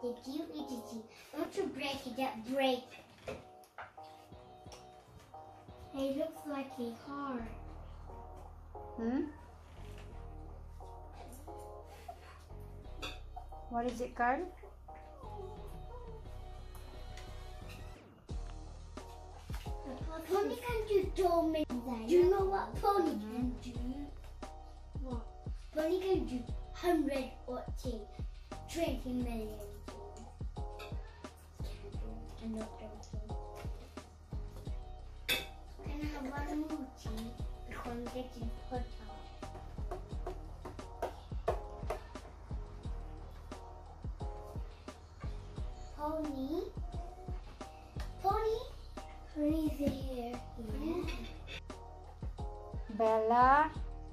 Thank you, Itchy. Don't you break it, that break. It looks like a heart. What is it, Carl? Pony can do dormant. Do you know what Pony can do? What? Pony can do 100 or 20 million things. I'm not joking. Can I have one more tea? Because I'm getting hot out. Pony? Pony? Pony's here. Yeah. Bella.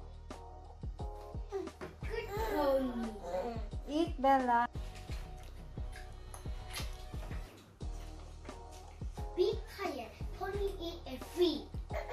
Good pony. Eat, Bella. Be quiet. Pony eat a feet.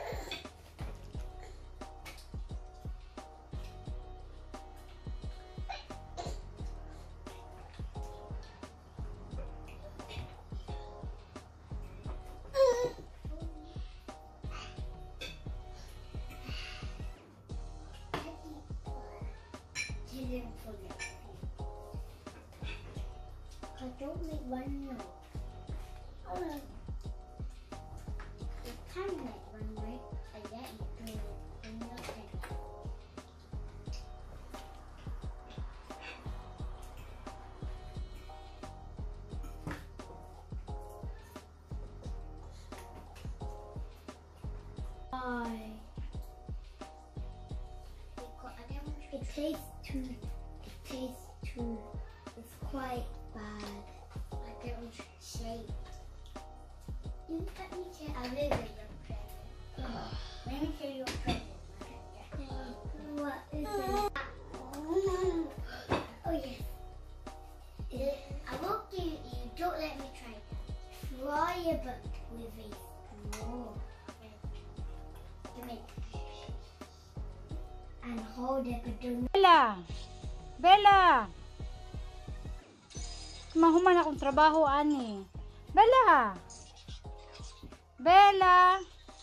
I don't make one now. Oh, you can make one, right? I get you do it. I'm not ready. It tastes too, it's quite bad. I don't shake. You let me say a little bit your present. Let me say your present. What is it? Oh yes. I won't give it you. Don't let me try that. Try a book with a straw. And hold it, but do not. Bella! Bella! Mahuman akong trabaho, ani. Bella! Bella!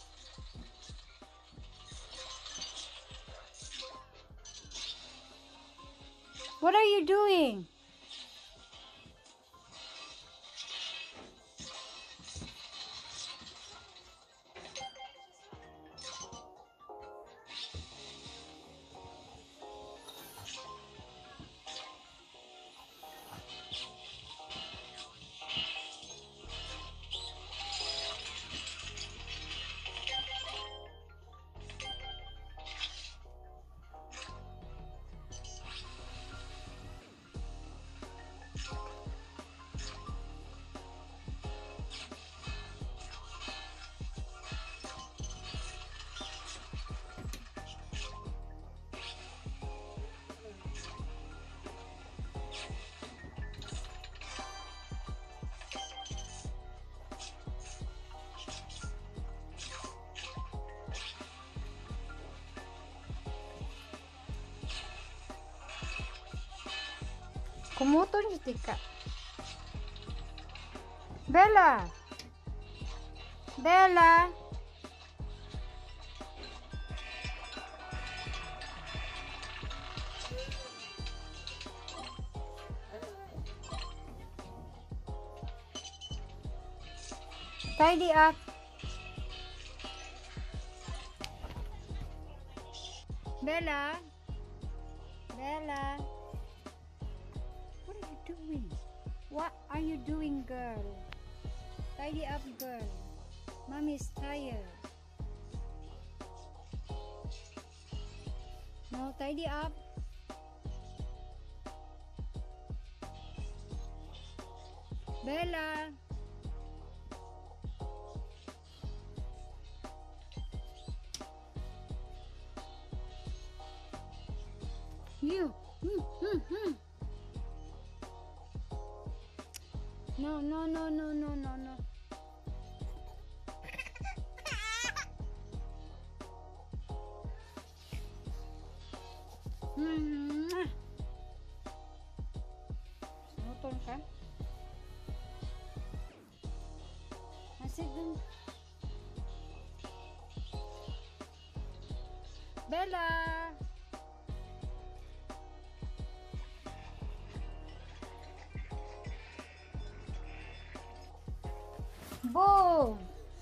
What are you doing? Kumuton yung tika. Bella! Bella! Tidy up. Bella? Bella? What are you doing? What are you doing, girl? Tidy up, girl. Mommy's tired. No, tidy up. Bella. You. No, no, no, no, no, no, no. Nutol ka? Bella. Boom.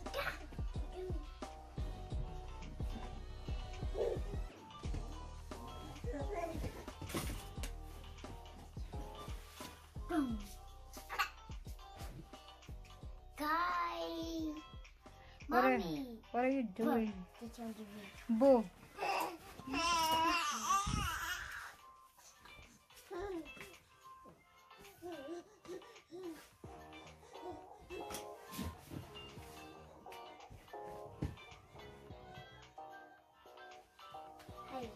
Guys, What are, Mommy. what are you doing? This one's a Boo. Hey.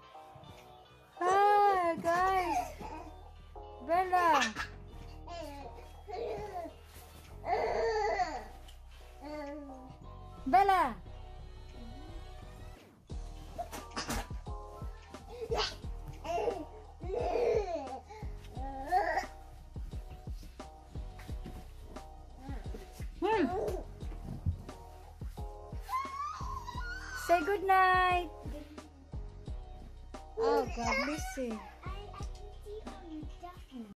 Hi guys. Bella. Bella. Say good night. Oh, God bless you.